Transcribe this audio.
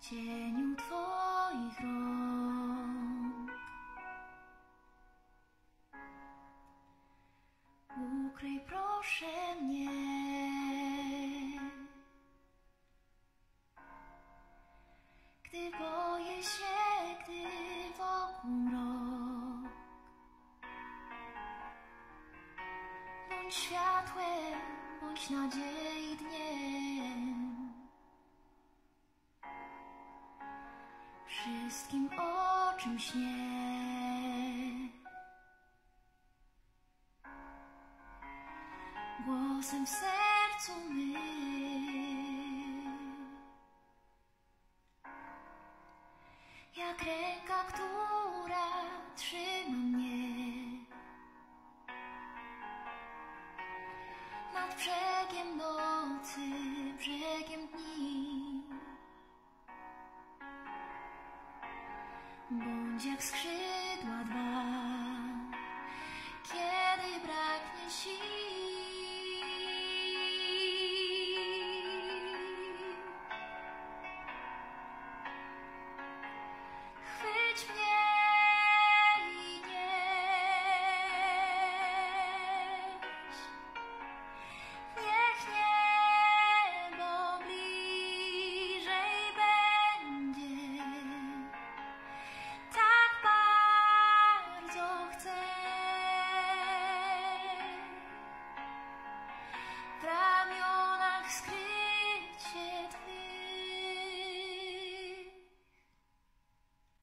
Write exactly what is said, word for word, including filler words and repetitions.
cieniu Twoich rąk. Ukryj proszę mnie, gdy boję się, gdy wokół mrok. Bądź światłem, bądź nadziei dniem. Wszystkim, o czym śnię. Głosem w sercu mym, jak ręka, która trzyma mnie nad brzegiem nocy, brzegiem dni. Bądź jak skrzydła dwa,